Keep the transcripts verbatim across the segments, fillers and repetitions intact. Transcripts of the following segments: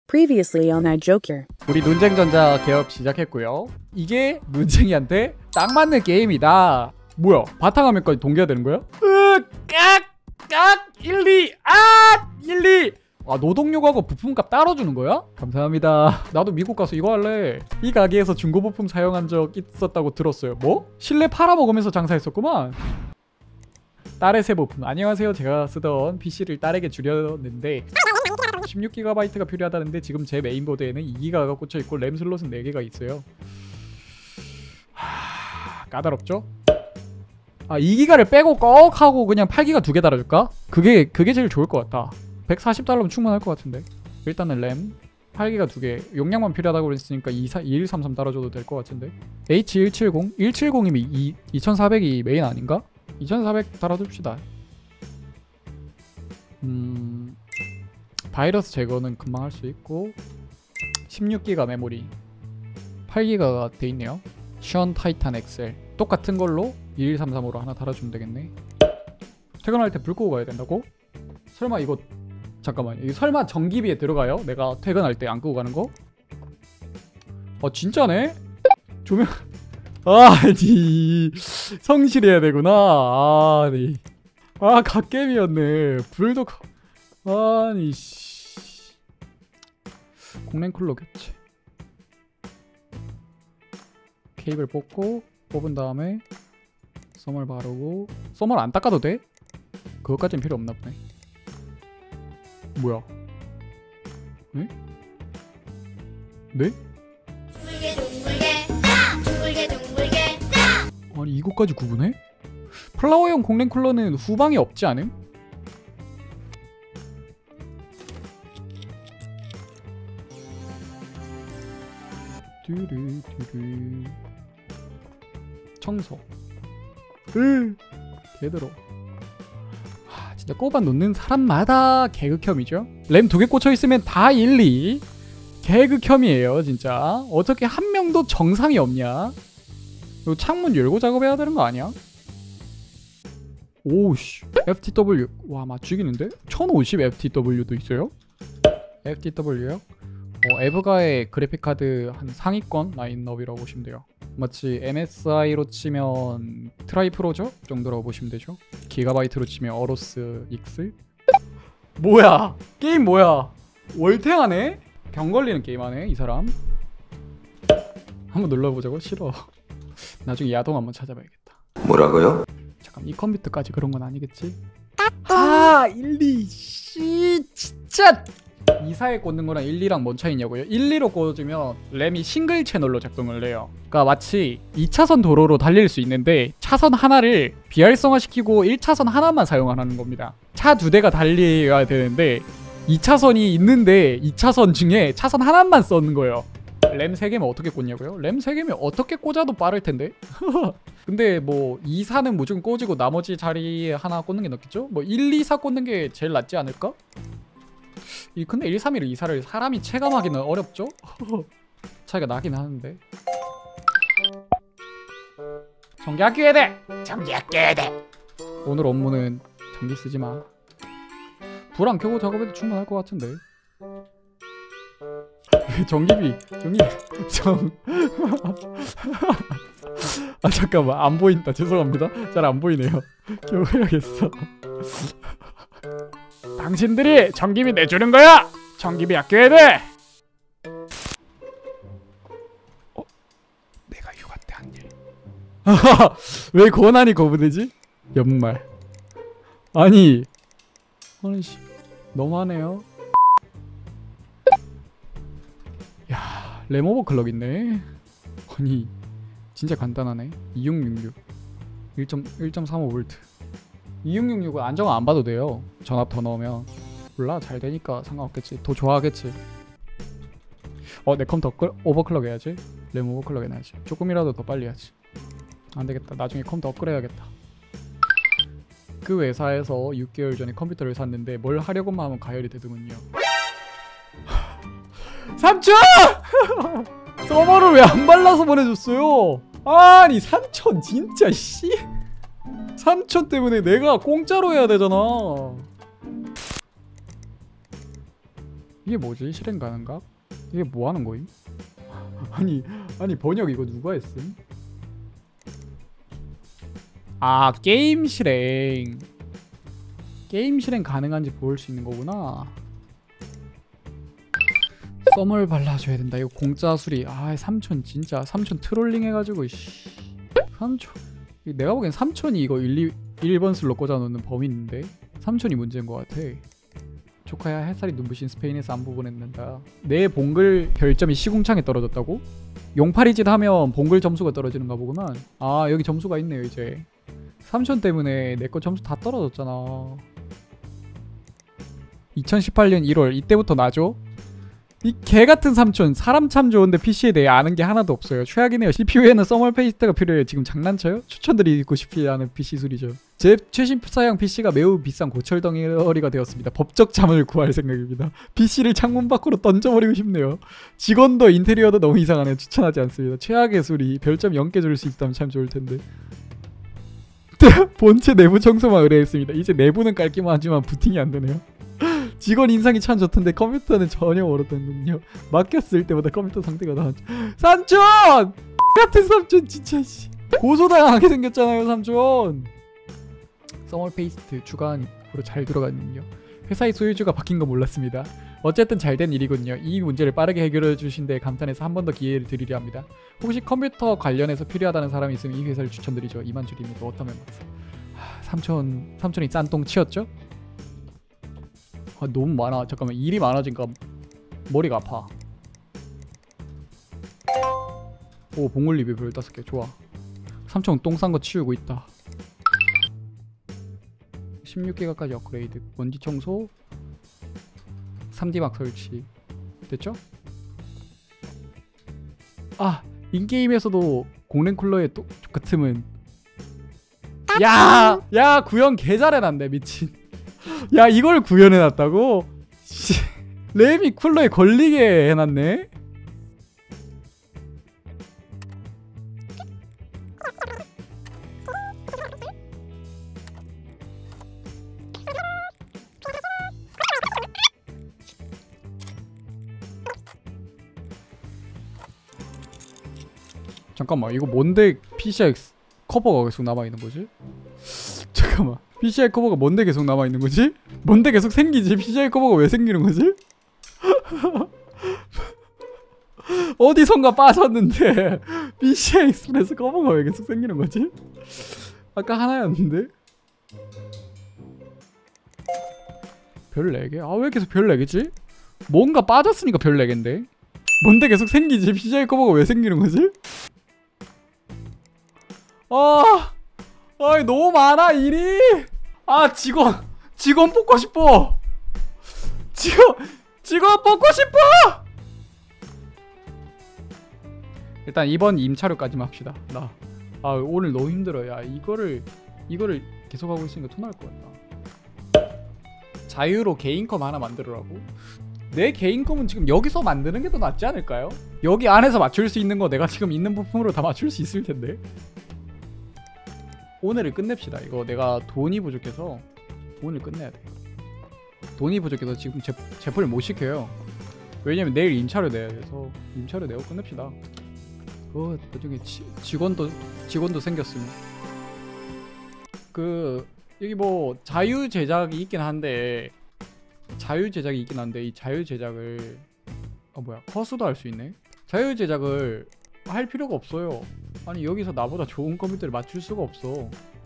Previously on iJoker. 우리 논쟁전자 개업 시작했고요. 이게 논쟁이한테 딱 맞는 게임이다. 뭐야? 바탕화면까지 동기화되는 거야? 으, 깍! 깍! 일, 이! 아! 일, 이! 아, 노동요구하고 부품값 따로 주는 거야? 감사합니다. 나도 미국 가서 이거 할래. 이 가게에서 중고 부품 사용한 적 있었다고 들었어요. 뭐? 실내 팔아먹으면서 장사했었구만. 딸의 새 부품. 안녕하세요. 제가 쓰던 피씨를 딸에게 주렸는데 십육 기가바이트가 필요하다는데 지금 제 메인보드에는 이 기가가 꽂혀있고 램 슬롯은 네 개가 있어요. 하... 까다롭죠? 아, 이 기가를 빼고 꺽 하고 그냥 팔 기가 두 개 달아줄까? 그게 그게 제일 좋을 것 같다. 백사십 달러면 충분할 것 같은데. 일단은 램 팔 기가 두 개, 용량만 필요하다고 그랬으니까 이일삼삼 달아줘도 될 것 같은데. 에이치 일칠공? 일칠공이면 이천사백이 메인 아닌가? 이천사백 달아줍시다. 음... 바이러스 제거는 금방 할 수 있고 십육 기가 메모리 팔 기가가 돼있네요. 션 타이탄 엑셀 똑같은 걸로 이일삼삼으로 하나 달아주면 되겠네. 퇴근할 때 불 끄고 가야 된다고? 설마 이거 잠깐만, 이거 설마 전기비에 들어가요? 내가 퇴근할 때 안 끄고 가는 거? 아 진짜네? 조명... 아니 성실해야 되구나. 아니 아 갓겜이었네. 불도 아니 씨. 공랭 쿨러 교체. 케이블 뽑고 뽑은 다음에 썸을 바르고. 썸을 안 닦아도 돼? 그것까진 필요 없나 보네. 뭐야? 네? 네? 둥글게 둥글게 짜! 둥글게 둥글게 짜! 아니 이거까지 구분해? 플라워형 공랭 쿨러는 후방이 없지 않음? 뚜루뚜루. 청소. 으 개들어. 아 진짜 꼽아 놓는 사람마다 개극혐이죠. 램 두 개 꽂혀 있으면 다 일리 개극혐이에요 진짜. 어떻게 한 명도 정상이 없냐? 이거 창문 열고 작업해야 되는 거 아니야? 오우씨. 에프티더블유 와 맞추기는데? 천오십 에프티더블유도 있어요? 에프티더블유요? 어, 에브가의 그래픽카드 한 상위권 라인업이라고 보시면 돼요. 마치 엠에스아이로 치면 트라이프로죠? 정도라고 보시면 되죠. 기가바이트로 치면 어로스 익스? 뭐야? 게임 뭐야? 월탱하네? 병 걸리는 게임 하네 이 사람. 한번 눌러보자고? 싫어. 나중에 야동 한번 찾아봐야겠다. 뭐라고요? 잠깐 이 컴퓨터까지 그런 건 아니겠지? 아 일, 이 씨 진짜. 이사에 꽂는 거랑 일, 이랑 뭔 차이냐고요? 일, 이로 꽂으면 램이 싱글 채널로 작동을 해요. 그러니까 마치 이 차선 도로로 달릴 수 있는데 차선 하나를 비활성화시키고 일 차선 하나만 사용하는 겁니다. 차 두 대가 달려야 되는데 이 차선이 있는데 이 차선 중에 차선 하나만 쓰는 거예요. 램 세 개면 어떻게 꽂냐고요? 램 세 개면 어떻게 꽂아도 빠를 텐데? 근데 뭐 이, 사는 무조건 꽂이고 나머지 자리에 하나 꽂는 게 낫겠죠? 뭐 일, 이, 사 꽂는 게 제일 낫지 않을까? 이 근데 일, 삼, 일, 이, 사를 사람이 체감하기는 어렵죠? 차이가 나긴 하는데. 전기 아껴야 돼! 전기 아껴야 돼! 오늘 업무는 전기 쓰지 마. 불 안 켜고 작업해도 충분할 것 같은데. 전기비 전기 정... 아 잠깐만 안 보인다. 죄송합니다. 잘 안 보이네요. 켜야겠어. 당신들이 전기비 내주는 거야! 전기비 아껴야 돼! 어? 내가 휴가 때 한 일. 왜 권한이 거부되지? 연말. 아니 아니 씨 너무하네요. 야 램 오버클럭 있네. 아니 진짜 간단하네. 이육육육 일 점 삼오 볼트. 이육육육은 안정화 안 봐도 돼요. 전압 더 넣으면. 몰라 잘 되니까 상관없겠지. 더 좋아하겠지. 어 내 컴퓨터 오버클럭 해야지. 램 오버클럭 해놔야지. 조금이라도 더 빨리 해야지. 안되겠다. 나중에 컴퓨터 업그레이드 해야겠다. 그 회사에서 육 개월 전에 컴퓨터를 샀는데 뭘 하려고만 하면 가열이 되더군요. 삼촌! 서버를 왜 안 발라서 보내줬어요? 아니 삼촌 진짜 씨. 삼촌 때문에 내가 공짜로 해야 되잖아. 이게 뭐지? 실행 가능각? 이게 뭐 하는 거임? 아니 아니 번역 이거 누가 했음? 아 게임 실행 게임 실행 가능한지 볼 수 있는 거구나. 썸을 발라줘야 된다. 이거 공짜 수리. 아 삼촌 진짜 삼촌 트롤링 해가지고 씨. 삼촌 내가 보기엔 삼촌이 이거 일, 일 번 슬로 꽂아놓는 범인인데 삼촌이 문제인 것 같아. 조카야 햇살이 눈부신 스페인에서 안부 보냈는다. 내 봉글 별점이 시궁창에 떨어졌다고? 용팔이짓 하면 봉글 점수가 떨어지는가 보구나. 아 여기 점수가 있네요. 이제 삼촌 때문에 내 거 점수 다 떨어졌잖아. 이천십팔 년 일월 이때부터 나죠? 이 개같은 삼촌 사람 참 좋은데 피씨에 대해 아는 게 하나도 없어요. 최악이네요. 씨피유에는 서멀 페이스트가 필요해요. 지금 장난쳐요? 추천드리고 싶지 않은 피씨 수리죠. 제 최신 사양 피씨가 매우 비싼 고철덩어리가 되었습니다. 법적 잠을 구할 생각입니다. 피씨를 창문 밖으로 던져버리고 싶네요. 직원도 인테리어도 너무 이상하네요. 추천하지 않습니다. 최악의 수리 별점 영 개 줄 수 있다면 참 좋을 텐데. 본체 내부 청소만 의뢰했습니다. 이제 내부는 깔기만 하지만 부팅이 안 되네요. 직원 인상이 참 좋던데 컴퓨터는 전혀 모르던군요. 맡겼을 때보다 컴퓨터 상태가 더 삼촌! 같은 삼촌 진짜 씨. 고소당하게 생겼잖아요 삼촌. 서멀 페이스트 주간으로 잘 들어가는군요. 회사의 소유주가 바뀐 거 몰랐습니다. 어쨌든 잘된 일이군요. 이 문제를 빠르게 해결해 주신 데 감탄해서 한 번 더 기회를 드리려 합니다. 혹시 컴퓨터 관련해서 필요하다는 사람이 있으면 이 회사를 추천드리죠. 이만 줄입니다. 어떠면 맞어. 하, 삼촌 삼촌이 짠똥 치웠죠? 아, 너무 많아. 잠깐만 일이 많아지니까 머리가 아파. 오 봉골 리뷰 열다섯 개 좋아. 삼촌 똥 싼 거 치우고 있다. 십육 기가까지 업그레이드. 먼지 청소 삼 디 막 설치 됐죠? 아 인게임에서도 공랭 쿨러의 또 같으면 야! 야 구현 개 잘해놨네 미친. 야 이걸 구현해놨다고? 씨, 램이 쿨러에 걸리게 해놨네? 잠깐만 이거 뭔데 피씨아이 커버가 계속 남아있는 거지? 잠깐만 피씨아이 커버가 뭔데 계속 남아있는 거지? 뭔데 계속 생기지? 피씨아이 커버가 왜 생기는 거지? 어디선가 빠졌는데 피씨아이 익스프레스 커버가 왜 계속 생기는 거지? 아까 하나였는데? 별 네 개? 아 왜 계속 별 네 개지? 뭔가 빠졌으니까 별 네 개인데? 뭔데 계속 생기지? 피씨아이 커버가 왜 생기는 거지? 아, 아이 너무 많아 일이. 아 직원, 직원 뽑고 싶어. 직원, 직원 뽑고 싶어. 일단 이번 임차료까지만 합시다. 나, 아 오늘 너무 힘들어. 야 이거를, 이거를 계속 하고 있으니까 토 날 것 같다. 자유로 개인컴 하나 만들으라고? 내 개인컴은 지금 여기서 만드는 게 더 낫지 않을까요? 여기 안에서 맞출 수 있는 거 내가 지금 있는 부품으로 다 맞출 수 있을 텐데. 오늘을 끝냅시다. 이거 내가 돈이 부족해서 오늘 끝내야 돼. 돈이 부족해서 지금 제, 제품을 못 시켜요. 왜냐면 내일 임차료 내야 돼서 임차료 내고 끝냅시다. 어 나중에 지, 직원도 직원도 생겼으면 그 여기 뭐 자유 제작이 있긴 한데 자유 제작이 있긴 한데 이 자유 제작을 아 뭐야 커스도 할 수 있네. 자유 제작을 할 필요가 없어요. 아니 여기서 나보다 좋은 컴퓨터를 맞출 수가 없어.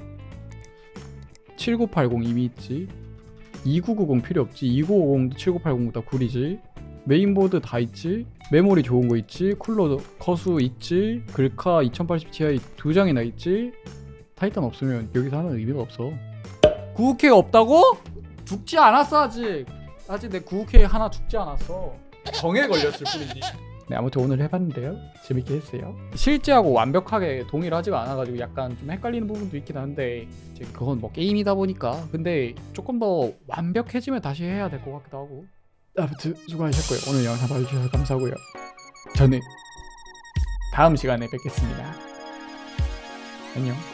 칠구팔공 이미 있지. 이구구공 필요 없지. 이구오공도 칠구팔공보다 구리지. 메인보드 다 있지. 메모리 좋은 거 있지. 쿨러 커수 있지. 글카 이천팔십 티아이 두 장이나 있지. 타이탄 없으면 여기서 하는 의미가 없어. 구십 케이 없다고? 죽지 않았어 아직. 아직 내 구십 케이 하나 죽지 않았어. 병에 걸렸을 뿐이지. 네 아무튼 오늘 해봤는데요 재밌게 했어요. 실제하고 완벽하게 동일하지가 않아가지고 약간 좀 헷갈리는 부분도 있긴 한데 이제 그건 뭐 게임이다 보니까 근데 조금 더 완벽해지면 다시 해야 될 것 같기도 하고. 아무튼 수고하셨고요. 오늘 영상 봐주셔서 감사하고요. 저는 다음 시간에 뵙겠습니다. 안녕.